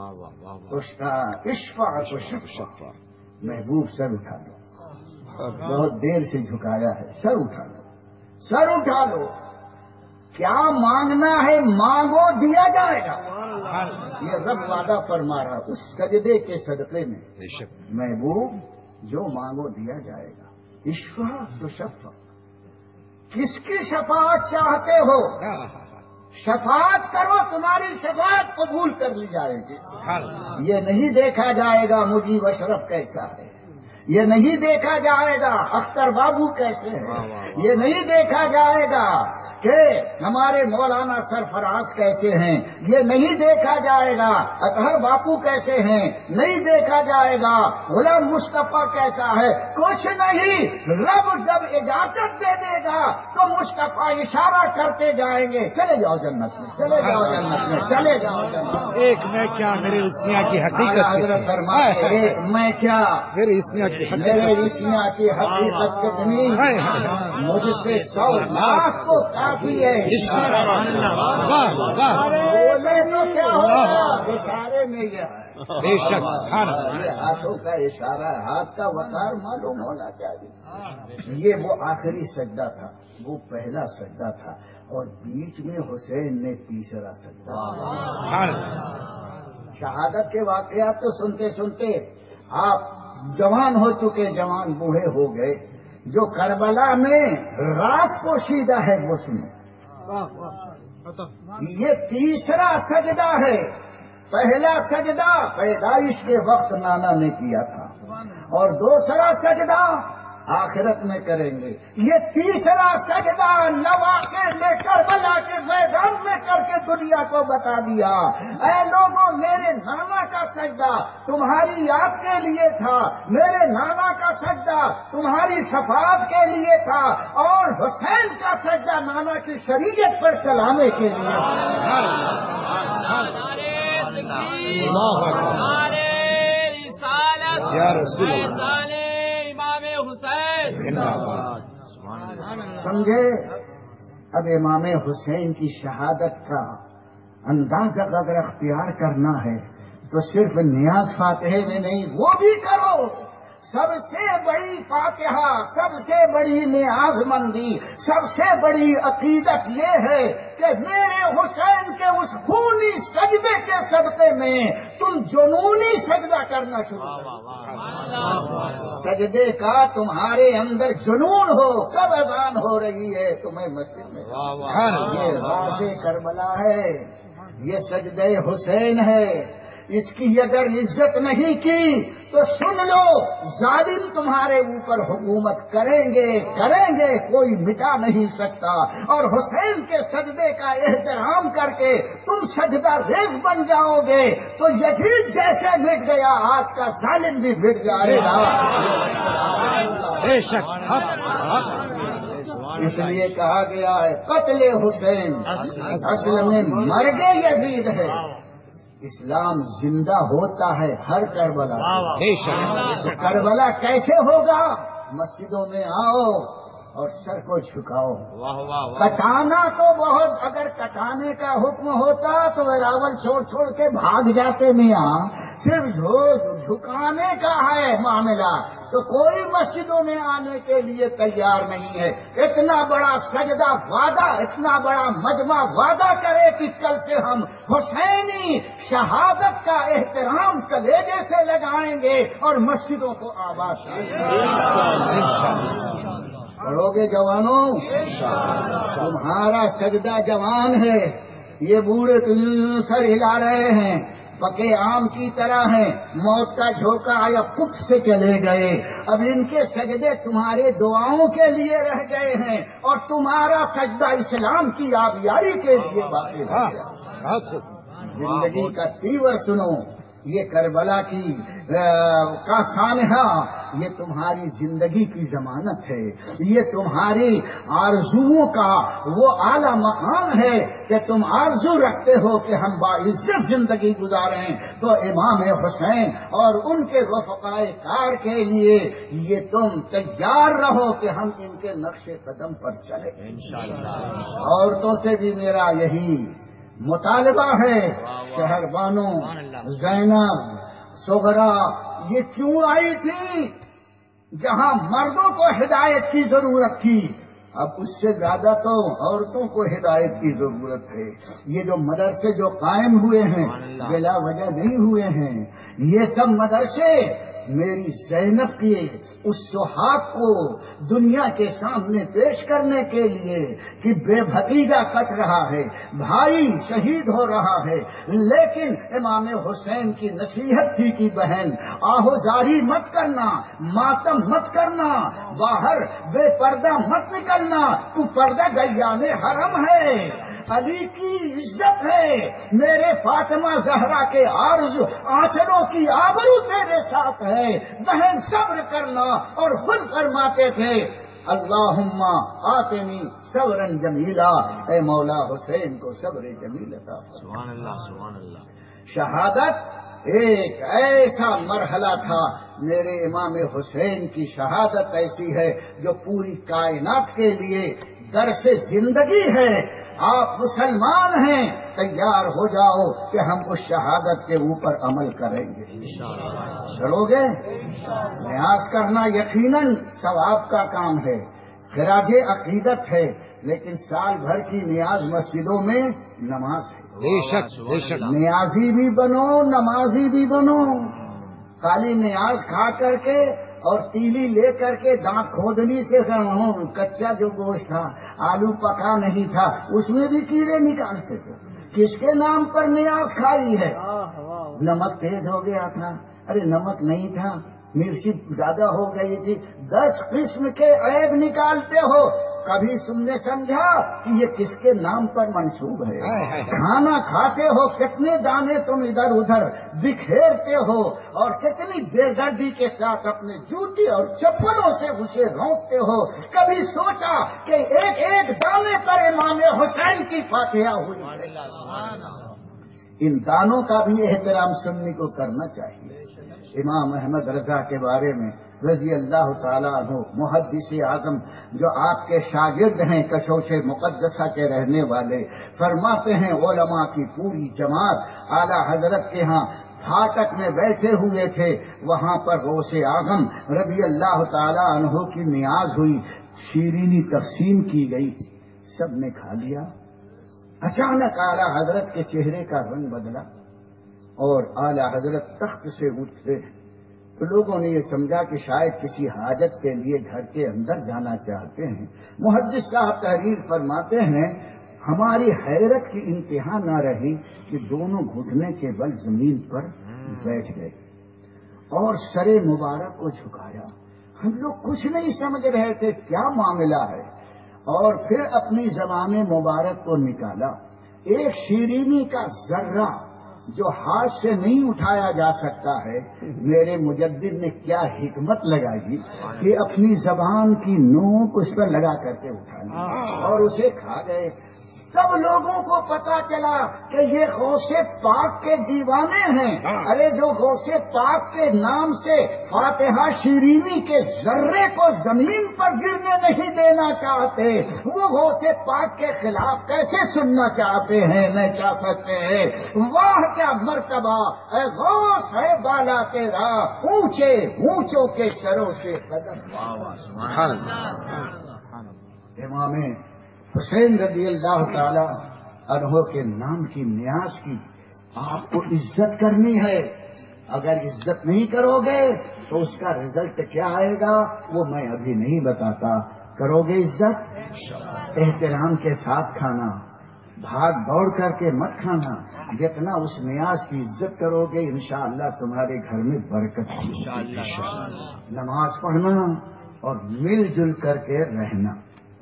Speaker 2: اشفع تشفع. محبوب سر اٹھا لو، بہت دیر سے جھکایا ہے، سر اٹھا لو، سر اٹھا لو. کیا مانگنا ہے مانگو دیا جائے گا. یہ رب وعدہ فرما رہا اس سجدے کے صدقے میں محبوب جو مانگو دیا جائے گا. اشفع تشفع، کس کی شفاعت چاہتے ہو شفاعت کرو، تمہاری شفاعت قبول کر لی جائے گی. یہ نہیں دیکھا جائے گا مجیب اشرف کیسا ہے، یہ نہیں دیکھا جائے گا اختر بابو کیسے ہیں، یہ نہیں دیکھا جائے گا کہ ہمارے مولانا سرفراز کیسے ہیں، یہ نہیں دیکھا جائے گا اطہر باپو کیسے ہیں، نہیں دیکھا جائے گا غلام مصطفیٰ کیسا ہے. کچھ نہیں، رب جب اجازت دے دے گا تو مصطفیٰ اشارہ کرتے جائیں گے چلے جاؤ جنت میں، چلے جاؤ جنت میں، چلے جاؤ جنت میں.
Speaker 4: ایک میں کیا میرے رسیاں کی حقیقت
Speaker 2: حضرت فرماتے ایک میں کیا
Speaker 4: میرے رسیاں کی
Speaker 2: میرے رشیاں کی حقیقت کتنی، مجھ سے سو لاکھ کو کافی ہے. بولے تو کیا ہوگا، اشارے میں یہ
Speaker 4: بے شک
Speaker 2: یہ ہاتھوں کا اشارہ ہے، ہاتھ کا وقار معلوم ہونا چاہیے. یہ وہ آخری سجدہ تھا، وہ پہلا سجدہ تھا، اور بیچ میں حسین نے تیسرا سجدہ. شہادت کے واقعات تو سنتے سنتے آپ جوان ہو چکے، جوان بوڑھے ہو گئے. جو کربلا میں رات پوشیدہ ہے وہ سنو. یہ تیسرا سجدہ ہے. پہلا سجدہ پیدائش کے وقت نانا نے کیا تھا، اور دوسرا سجدہ آخرت میں کریں گے. یہ تیسرا سجدہ نواسے نے کربلا کے میدان میں کر کے دنیا کو بتا دیا اے لوگوں میرے نانا کا سجدہ تمہاری یاد کے لیے تھا، میرے نانا کا سجدہ تمہاری شفاعت کے لیے تھا، اور حسین کا سجدہ نانا کی شریعت پر چلانے کے لیے.
Speaker 4: یا رسول اللہ
Speaker 2: سمجھے. اب امام حسین کی شہادت کا اندازہ اگر اختیار کرنا ہے تو صرف نیاز فاتحے میں نہیں، وہ بھی کرو. سب سے بڑی فاتحہ، سب سے بڑی نیاز مندی، سب سے بڑی عقیدت یہ ہے کہ میرے حسین کے اس خونی سجدے کے صدقے میں تم جنونی سجدہ کرنا شروع کرو. سجدے کا تمہارے اندر جنون ہو. کب اذان ہو رہی ہے تمہیں مسجد میں، یہ راز کربلا ہے، یہ سجدے حسین ہے. اس کی اگر عزت نہیں کی تو سن لو ظالم تمہارے اوپر حکومت کریں گے کریں گے کوئی مٹا نہیں سکتا. اور حسین کے سجدے کا احترام کر کے تم سجدہ ریز بن جاؤ گے تو یزید جیسے مٹ گیا آج کا ظالم بھی مٹ جائے گا.
Speaker 4: بے شک حق حق
Speaker 2: اس لیے کہا گیا ہے قتل حسین اصل میں مرگ یزید ہے، اسلام زندہ ہوتا ہے ہر کربلا۔ تو کربلا کیسے ہوگا؟ مسجدوں میں آؤ اور سر کو جھکاؤ۔ کٹانا تو بہت، اگر کٹانے کا حکم ہوتا تو راول چھوڑ چھوڑ کے بھاگ جاتے میاں، صرف جھکانے کا ہے معاملہ تو کوئی مسجدوں میں آنے کے لیے تیار نہیں ہے۔ اتنا بڑا سجدہ وعدہ، اتنا بڑا مجمع وعدہ کرے کہ کل سے ہم حسینی شہادت کا احترام کلیجے سے لگائیں گے اور مسجدوں کو آباد کریں گے۔ پڑھو گے جوانوں، تمہارا سجدہ جوان ہے، یہ بوڑھے سر ہلا رہے ہیں، پکے آم کی طرح ہیں، موت کا جھونکا آیا پٹ سے چلے گئے، اب ان کے سجدے تمہارے دعاؤں کے لیے رہ گئے ہیں اور تمہارا سجدہ اسلام کی آبیاری کے لیے باقی رہ گیا۔ زندگی کا تیور سنو، یہ کربلا کی کا سانحہ یہ تمہاری زندگی کی ضمانت ہے، یہ تمہاری آرزوؤں کا وہ اعلیٰ مقام ہے کہ تم آرزو رکھتے ہو کہ ہم باعزت زندگی گزاریں، تو امام حسین اور ان کے رفقائے کار کے لیے یہ تم تیار رہو کہ ہم ان کے نقش قدم پر چلیں انشاءاللہ۔ عورتوں سے بھی میرا یہی مطالبہ ہے، شہر بانو، زینب، سغرا، یہ کیوں آئی تھی؟ جہاں مردوں کو ہدایت کی ضرورت تھی، اب اس سے زیادہ تو عورتوں کو ہدایت کی ضرورت ہے۔ یہ جو مدرسے جو قائم ہوئے ہیں بلا وجہ نہیں ہوئے ہیں، یہ سب مدرسے میری زینب کے اس سہاگ کو دنیا کے سامنے پیش کرنے کے لیے کہ بے بھتیجا کٹ رہا ہے، بھائی شہید ہو رہا ہے، لیکن امام حسین کی نصیحت تھی کہ بہن آہوزاری مت کرنا، ماتم مت کرنا، باہر بے پردہ مت نکلنا، تو پردہ گلیان حرم ہے، علی کی عزت ہے، میرے فاطمہ زہرا کے آرزو آنچلوں کی آبرو تیرے ساتھ ہے، بہن صبر کرنا، اور خود فرماتے تھے اللہم آتنی صبرا جمیلا، اے مولا حسین کو صبر جمیل عطا فرما۔ سبحان اللہ سبحان اللہ۔ شہادت ایک ایسا مرحلہ تھا، میرے امام حسین کی شہادت ایسی ہے جو پوری کائنات کے لیے درس زندگی ہے۔ آپ مسلمان ہیں، تیار ہو جاؤ کہ ہم اس شہادت کے اوپر عمل کریں گے، چلو گے؟ نیاز کرنا یقیناً ثواب کا کام ہے، خراج عقیدت ہے، لیکن سال بھر کی نیاز مسجدوں میں نماز ہے۔
Speaker 4: بے شک بے شک،
Speaker 2: نیازی بھی بنو، نمازی بھی بنو۔ کالی نیاز کھا کر کے اور تیلی لے کر کے دانت کھودنی سے کچا جو گوشت تھا، آلو پکا نہیں تھا، اس میں بھی کیڑے نکالتے تھے۔ کس کے نام پر نیاز کھائی ہے؟ نمک تیز ہو گیا تھا، ارے نمک نہیں تھا، مرچی زیادہ ہو گئی تھی، دس قسم کے عیب نکالتے ہو، کبھی تم نے سمجھا کہ یہ کس کے نام پر منسوب ہے؟ کھانا کھاتے ہو کتنے دانے تم ادھر ادھر بکھیرتے ہو، اور کتنی بے دردی کے ساتھ اپنے جوتے اور چپلوں سے اسے رونپتے ہو، کبھی سوچا کہ ایک ایک دانے پر امام حسین کی فاتحہ ہوئی ہے؟ ان دانوں کا بھی احترام سنی کو کرنا چاہیے۔ امام احمد رضا کے بارے میں رضی اللہ تعالیٰ عنہ، محدث اعظم جو آپ کے شاگرد ہیں، کشوش مقدسہ کے رہنے والے، فرماتے ہیں علماء کی پوری جماعت اعلیٰ حضرت کے ہاں پھاٹک میں بیٹھے ہوئے تھے، وہاں پر غوث اعظم رضی اللہ تعالیٰ عنہ کی نیاز ہوئی، شیرینی تقسیم کی گئی، سب نے کھا لیا۔ اچانک اعلیٰ حضرت کے چہرے کا رنگ بدلا اور اعلیٰ حضرت تخت سے اٹھے، تو لوگوں نے یہ سمجھا کہ شاید کسی حاجت کے لیے گھر کے اندر جانا چاہتے ہیں۔ محدث صاحب تحریر فرماتے ہیں ہماری حیرت کی انتہا نہ رہی کہ دونوں گھٹنے کے بل زمین پر بیٹھ گئے اور سر مبارک کو جھکایا۔ ہم لوگ کچھ نہیں سمجھ رہے تھے کیا معاملہ ہے، اور پھر اپنی زبان مبارک کو نکالا، ایک شیرینی کا ذرہ جو ہاتھ سے نہیں اٹھایا جا سکتا ہے، میرے مجدد نے کیا حکمت لگائی کہ اپنی زبان کی نوک اس پر لگا کر کے اٹھا لی اور اسے کھا گئے۔ سب لوگوں کو پتا چلا کہ یہ غوث پاک کے دیوانے ہیں۔ ارے جو غوث پاک کے نام سے فاتحہ شیرینی کے ذرے کو زمین پر گرنے نہیں دینا چاہتے، وہ غوث پاک کے خلاف کیسے سننا چاہتے ہیں؟ نہیں چاہ سکتے ہیں۔ واہ کیا مرتبہ اے غوث ہے بالا تیرا، اونچے اونچوں کے سروں سے قدم۔ امام حسین رضی اللہ تعالی عنہ کے نام کی نیاز کی آپ کو عزت کرنی ہے۔ اگر عزت نہیں کرو گے تو اس کا رزلٹ کیا آئے گا وہ میں ابھی نہیں بتاتا۔ کرو گے عزت، احترام کے ساتھ کھانا، بھاگ دوڑ کر کے مت کھانا۔ جتنا اس نیاز کی عزت کرو گے انشاءاللہ تمہارے گھر میں برکت ہوگی۔ نماز پڑھنا اور مل جل کر کے رہنا،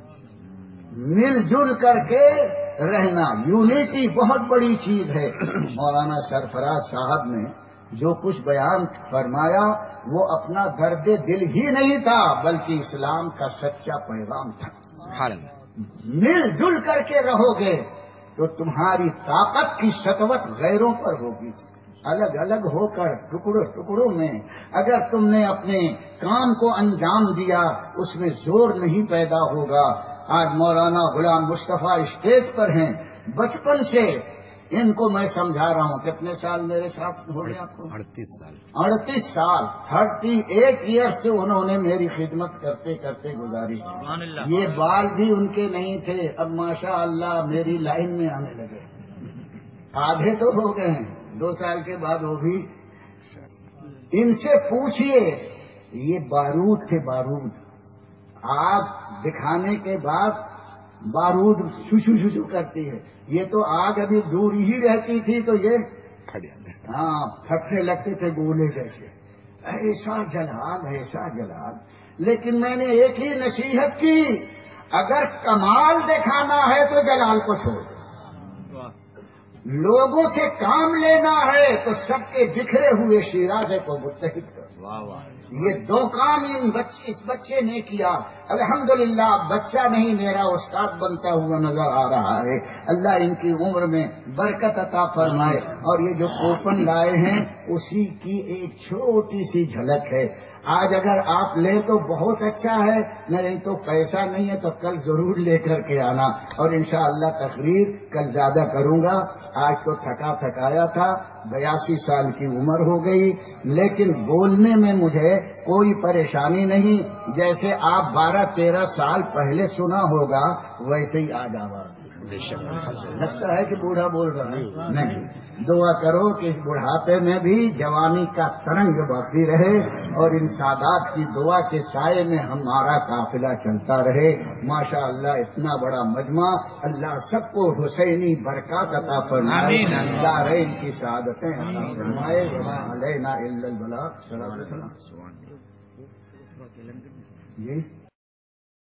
Speaker 2: مل جل کر کے رہنا، یونٹی بہت بڑی چیز ہے۔ مولانا سرفراز صاحب نے جو کچھ بیان فرمایا وہ اپنا درد دل ہی نہیں تھا بلکہ اسلام کا سچا پیغام تھا۔ مل جل کر کے رہو گے تو تمہاری طاقت کی سطوت غیروں پر ہوگی۔ الگ الگ ہو کر ٹکڑوں ٹکڑوں میں اگر تم نے اپنے کام کو انجام دیا اس میں زور نہیں پیدا ہوگا۔ آج مولانا غلام مصطفیٰ اسٹیج پر ہیں، بچپن سے ان کو میں سمجھا رہا ہوں۔ کتنے سال میرے ساتھ ہو گئے آپ کو؟
Speaker 4: اڑتیس سال
Speaker 2: اڑتیس سال تھرٹی ایٹ ایئر سے انہوں نے میری خدمت کرتے کرتے گزاری۔ یہ بال بھی ان کے نہیں تھے، اب ماشاء اللہ میری لائن میں آنے لگے۔ آدھے تو ہو گئے ہیں، دو سال کے بعد وہ بھی۔ ان سے پوچھئے، یہ بارود تھے، بارود، آگ دکھانے کے بعد بارود شوشو شوشو کرتی ہے، یہ تو آگ ابھی دور ہی رہتی تھی تو یہ ہاں پھٹنے لگتے تھے گولے جیسے۔ ایسا جلال، ایسا جلال۔ لیکن میں نے ایک ہی نصیحت کی، اگر کمال دکھانا ہے تو جلال کو چھوڑ دو، لوگوں سے کام لینا ہے تو سب کے بکھرے ہوئے شیرازے کو متحد کرو۔ یہ دو کام ان بچے اس بچے نے کیا۔ الحمدللہ بچہ نہیں میرا استاد بنتا ہوا نظر آ رہا ہے۔ اللہ ان کی عمر میں برکت عطا فرمائے۔ اور یہ جو کوپن لائے ہیں اسی کی ایک چھوٹی سی جھلک ہے۔ آج اگر آپ لیں تو بہت اچھا ہے، نہیں تو پیسہ نہیں ہے تو کل ضرور لے کر کے آنا، اور انشاءاللہ تقریر کل زیادہ کروں گا۔ آج تو تھکا تھکایا تھا، بیاسی سال کی عمر ہو گئی، لیکن بولنے میں مجھے کوئی پریشانی نہیں۔ جیسے آپ بارہ تیرہ سال پہلے سنا ہوگا ویسے ہی آج آواز لگتا ہے کہ بوڑھا بول رہا ہے، نہیں۔ دعا کرو کہ اس بڑھاپے میں بھی جوانی کا ترنگ باقی رہے اور ان سادات کی دعا کے سائے میں ہمارا قافلہ چلتا رہے۔ ماشاء اللہ اتنا بڑا مجمع، اللہ سب کو حسینی برکات عطا فرمائے، دارین کی سعادتیں عطا فرمائے۔ وما علینا الا البلاغ۔ جی